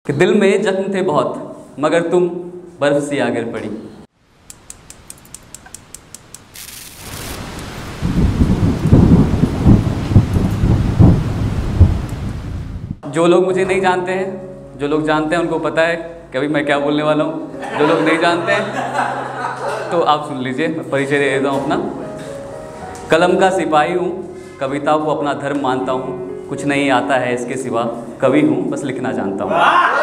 कि दिल में जख्म थे बहुत मगर तुम बर्फ सी आ गिर पड़ी। जो लोग मुझे नहीं जानते हैं, जो लोग जानते हैं उनको पता है कि अभी मैं क्या बोलने वाला हूँ। जो लोग नहीं जानते हैं तो आप सुन लीजिए, मैं परिचय दे देता हूँ अपना। कलम का सिपाही हूँ, कविता को अपना धर्म मानता हूँ, कुछ नहीं आता है इसके सिवा, कवि हूँ बस लिखना जानता हूँ।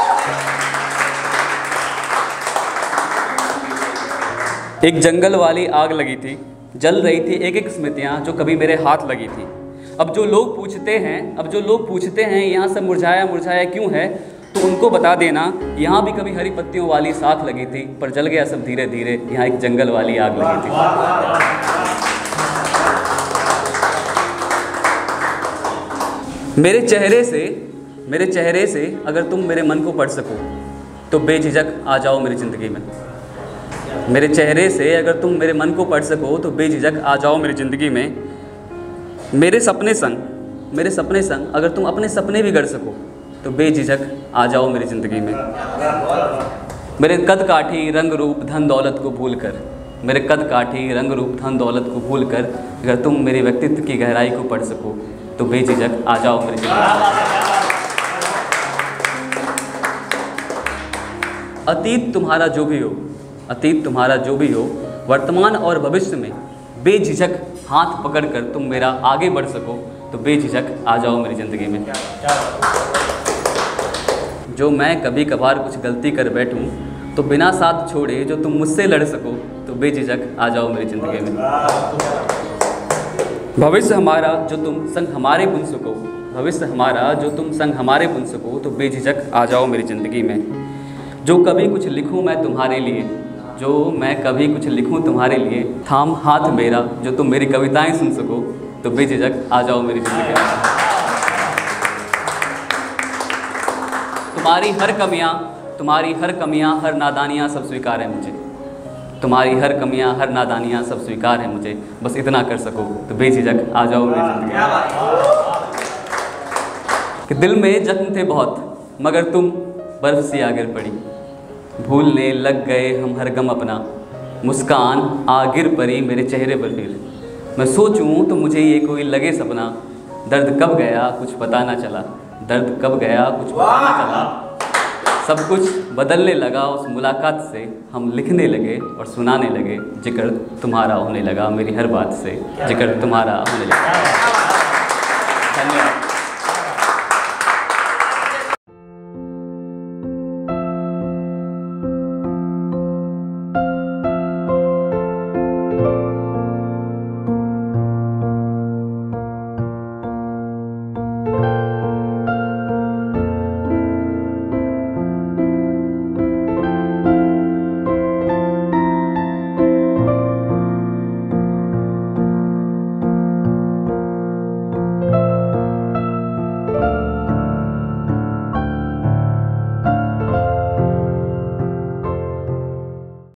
एक जंगल वाली आग लगी थी, जल रही थी एक एक स्मृतियाँ जो कभी मेरे हाथ लगी थी। अब जो लोग पूछते हैं यहाँ सब मुरझाया मुरझाया क्यों है, तो उनको बता देना यहाँ भी कभी हरी पत्तियों वाली साख लगी थी, पर जल गया सब धीरे धीरे, यहाँ एक जंगल वाली आग लगी थी। मेरे चेहरे से अगर तुम मेरे मन को पढ़ सको तो बेझिझक आ जाओ मेरी ज़िंदगी में। मेरे चेहरे से अगर तुम मेरे मन को पढ़ सको तो बेझिझक आ जाओ मेरी ज़िंदगी में। मेरे सपने संग अगर तुम अपने सपने भी गढ़ सको तो बेझिझक आ जाओ मेरी ज़िंदगी में। मेरे कद काठी रंग रूप धन दौलत को भूल कर, मेरे कद काठी रंग रूप धन दौलत को भूल कर अगर तुम मेरे व्यक्तित्व की गहराई को पढ़ सको तो बेझिझक आ जाओ मेरी ज़िंदगी में। अतीत तुम्हारा जो भी हो, वर्तमान और भविष्य में बेझिझक हाथ पकड़कर तुम मेरा आगे बढ़ सको तो बेझिझक आ जाओ मेरी ज़िंदगी में। जो मैं कभी कभार कुछ गलती कर बैठूं तो बिना साथ छोड़े जो तुम मुझसे लड़ सको तो बेझिझक आ जाओ मेरी ज़िंदगी में। भविष्य हमारा जो तुम संग हमारे बुन सको तो बेझिझक आ जाओ मेरी ज़िंदगी में। जो कभी कुछ लिखूं मैं तुम्हारे लिए, थाम हाथ मेरा जो तुम मेरी कविताएं सुन सको तो बेझिझक आ जाओ मेरी ज़िंदगी में। तुम्हारी हर कमियां हर नादानियां सब स्वीकार है मुझे, तुम्हारी हर कमियां हर नादानियां सब स्वीकार है मुझे, बस इतना कर सको तो बेझिझक आ जाओ मेरी ज़िंदगी में। कि दिल में जख्म थे बहुत मगर तुम बर्फ सी आ गिर पड़ी। भूलने लग गए हम हर गम अपना, मुस्कान आ गिर पड़ी मेरे चेहरे पर फिर। मैं सोचूं तो मुझे ये कोई लगे सपना, दर्द कब गया कुछ पता ना चला, सब कुछ बदलने लगा उस मुलाकात से, हम लिखने लगे और सुनाने लगे, जिक्र तुम्हारा होने लगा मेरी हर बात से, जिक्र तुम्हारा होने लगा। धन्यवाद।